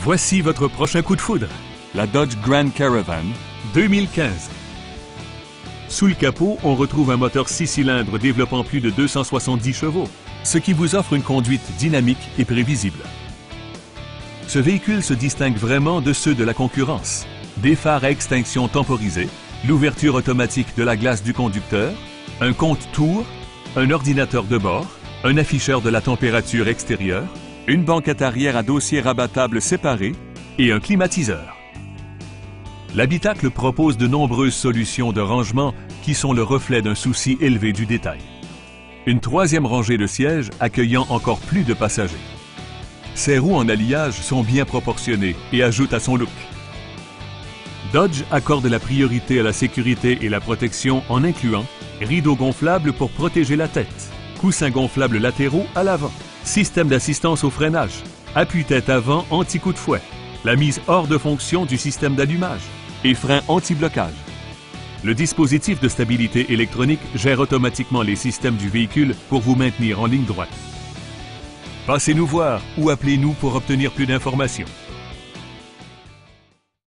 Voici votre prochain coup de foudre. La Dodge Grand Caravan 2015. Sous le capot, on retrouve un moteur 6 cylindres développant plus de 270 chevaux, ce qui vous offre une conduite dynamique et prévisible. Ce véhicule se distingue vraiment de ceux de la concurrence. Des phares à extinction temporisée, l'ouverture automatique de la glace du conducteur, un compte-tours, un ordinateur de bord, un afficheur de la température extérieure, une banquette arrière à dossier rabattable séparé et un climatiseur. L'habitacle propose de nombreuses solutions de rangement qui sont le reflet d'un souci élevé du détail. Une troisième rangée de sièges accueillant encore plus de passagers. Ses roues en alliage sont bien proportionnées et ajoutent à son look. Dodge accorde la priorité à la sécurité et la protection en incluant rideaux gonflables pour protéger la tête, coussins gonflables latéraux à l'avant, système d'assistance au freinage, appuie-tête avant anti-coup de fouet, la mise hors de fonction du système d'allumage et frein anti-blocage. Le dispositif de stabilité électronique gère automatiquement les systèmes du véhicule pour vous maintenir en ligne droite. Passez nous voir ou appelez-nous pour obtenir plus d'informations.